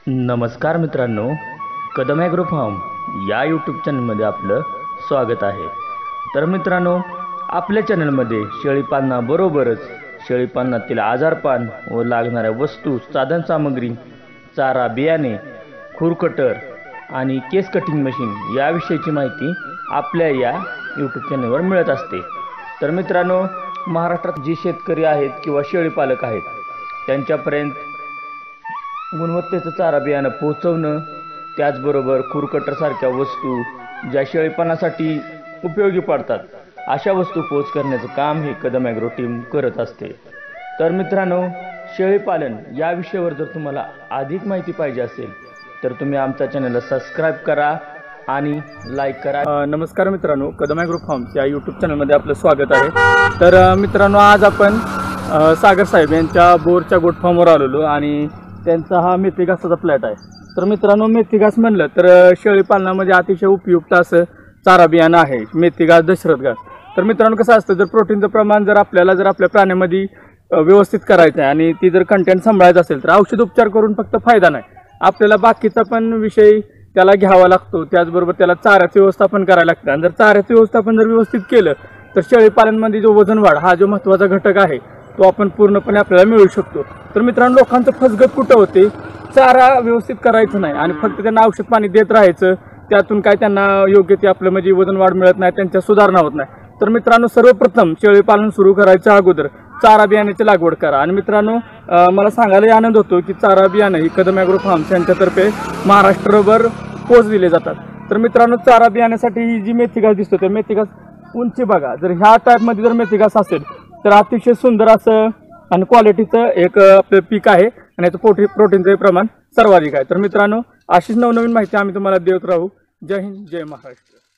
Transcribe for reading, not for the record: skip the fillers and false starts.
नमस्कार मित्रांनो, Kadam agro farm या यूट्यूब चॅनलमध्ये आपलं स्वागत आहे। तर मित्रांनो, आपल्या चॅनलमध्ये शेळीपालनाबरोबरच शेळीपालनातील आजारपण व लागणाऱ्या वस्तू, साधनसामग्री, चारा, बियाणे, खुरकटर आणि केस कटिंग मशीन याविषयीची माहिती आपल्या या यूट्यूब चॅनलवर मिळत असते। तर मित्रांनो, महाराष्ट्रात जे शेतकरी आहेत किंवा शेळीपालक आहेत त्यांच्यापर्यंत गुणवत्तेचं चारा बियाणं पोहोचवणं, त्याचबरोबर खुरकटरसारख्या वस्तू ज्या शेळीपालनासाठी उपयोगी पडतात अशा वस्तू पोच करण्याचं काम हे कदम ॲग्रो टीम करत असते। तर मित्रांनो, शेळीपालन या विषयावर जर तुम्हाला अधिक माहिती पाहिजे असेल तर तुम्ही आमच्या चॅनलला सबस्क्राईब करा आणि लाईक करा। नमस्कार मित्रांनो, कदम ॲग्रो फार्म या यूट्यूब चॅनलमध्ये आपलं स्वागत आहे। तर मित्रांनो, आज आपण सागर साहेब यांच्या बोरच्या गोट फार्मवर आलेलो आणि त्यांचा हा मेथी घासाचा प्लॅट आहे। तर मित्रांनो, मेथी घास म्हणलं तर शेळीपालनामध्ये अतिशय उपयुक्त असं चारा बियाणं आहे मेथी घास, दशरथ घास। तर मित्रांनो, कसं असतं, जर प्रोटीनचं प्रमाण जर आपल्या प्राण्यामध्ये व्यवस्थित करायचं आहे आणि ती जर कंटेंट सांभाळायचं असेल तर औषध उपचार करून फक्त फायदा नाही, आपल्याला बाकीचा पण विषय त्याला घ्यावा लागतो। त्याचबरोबर त्याला चाऱ्याचं व्यवस्थापन करायला लागतं आणि जर चाऱ्याचं व्यवस्थापन जर व्यवस्थित केलं तर शेळीपालनमध्ये जो वजन वाढ हा जो महत्त्वाचा घटक आहे तो आपण पूर्णपणे आपल्याला मिळू शकतो। तर मित्रांनो, लोकांचं फसगत कुठं होते, चारा व्यवस्थित करायचं नाही आणि फक्त त्यांना औषध पाणी देत राहायचं, त्यातून काय त्यांना योग्य ते आपलं म्हणजे वजन वाढ मिळत नाही, त्यांच्या सुधारणा होत नाही। तर मित्रांनो, सर्वप्रथम शेळीपालन सुरू करायच्या अगोदर चारा बियाण्याची लागवड करा। आणि मित्रांनो, मला सांगायला आनंद होतो की चारा बियाणं ही कदम ॲग्रो फार्म्स यांच्यातर्फे महाराष्ट्रभर पोच दिले जातात। तर मित्रांनो, चारा बियाण्यासाठी ही जी मेथी घास दिसतो त्या मेथी घास उंची बघा, जर ह्या टाईपमध्ये जर मेथी घास असेल तर अतिशय सुंदर असं आणि क्वालिटीचं एक आपलं पीक आहे आणि याचं प्रोटीनचं प्रमाण सर्वाधिक आहे। तर मित्रांनो, अशीच नवनवीन माहिती आम्ही तुम्हाला देत राहू। जय हिंद, जय महाराष्ट्र।